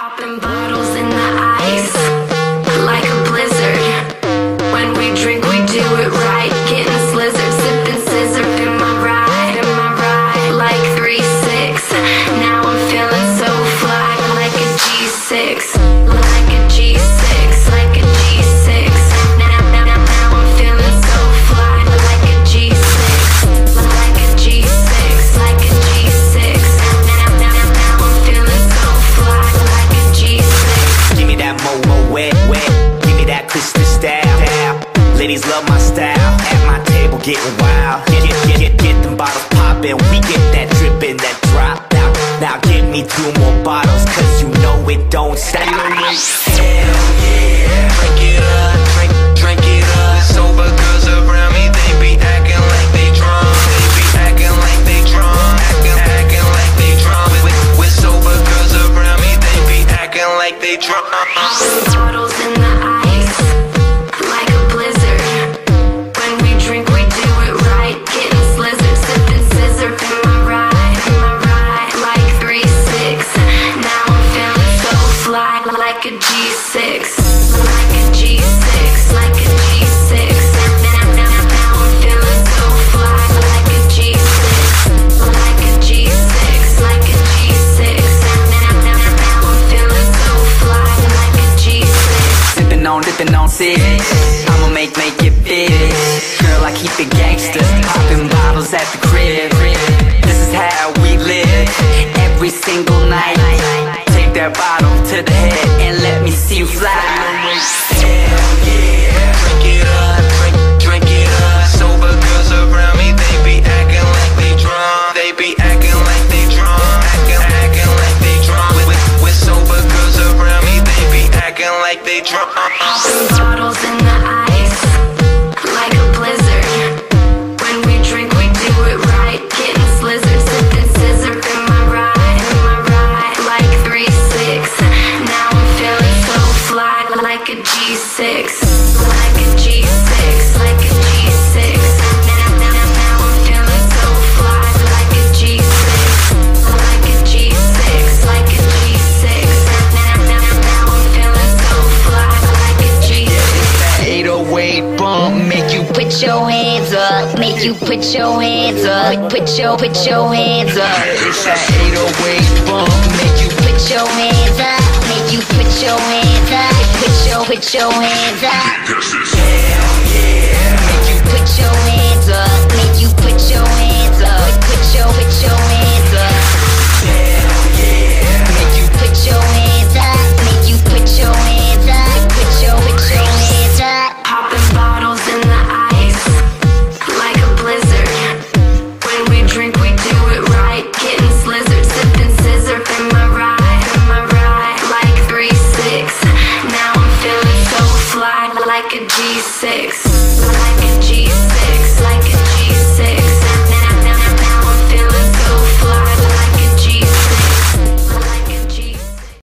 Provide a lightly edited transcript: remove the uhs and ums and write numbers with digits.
Popping bottles in the ice, like a blizzard. When we drink, we do it right. Getting slizzard, sipping scissor in my ride, like 3-6. Now I'm feeling so fly, like a G6, like a G6, like a G6. Now I'm feeling so fly, like a G6, like a G6, like a G6. Now I'm feeling so fly, like a G6. Give me that mo wet, give me that Christmas style. Ladies love my style, at my table getting wild. Get them bottles poppin', we get that drippin', that drop. Now give me 2 more bottles, cause you know it don't stop. Hell yeah, drink it up, drink it up. Sober girls around me, they be acting like they drunk. They be acting like they drunk, acting like they drunk. With sober girls around me, they be acting like they drunk. Bottles in the ice, like a blizzard. When we drink, we do it right. Getting slizzard, sipping scissor in my ride, like 3-6. Now I'm feeling so fly, like a G6, like a G6, like a G6. Now I'm feeling so fly, like a G6, like a G6, like a G6. Now I'm feeling so fly, like a G6. Sippin' on six, I'ma make it big. Girl, I keep it gangsta, popping bottles at the crib. This is how we live, every single night. Take that bottle to the head and let me see you fly. Hell yeah, drink it up, drink it up. Sober girls around me, they be acting like they drunk. They be acting like they drunk, acting like they drunk. With sober girls around me, they be acting like they drunk. Bottles in the ice, like a blizzard. When we drink, we do it right. Getting slizzard, sipping scissor in my ride, like 3-6. Now I'm feeling so fly, like a G6, like a G6, like a G6. Now I'm feeling so fly, like a G6, like a G6, like a G6. Now I'm feeling so fly, like a G6. 808 bump, make you Put your hands up, make you put your hands up, put your hands up. It's that 808 bump, make you Put your hands up, make you put your hands up, put your hands up. hell yeah. Make you put your hands up, make you put your hands up, put your hands up. Hell yeah. Make you put your hands up, make you put your hands up, put your hands up. Popping bottles in the ice, like a blizzard. When we drink, we do it right. Getting slizzard, sipping scissor in my ride, like 3-6. Now I'm feeling so fly, like a G6, like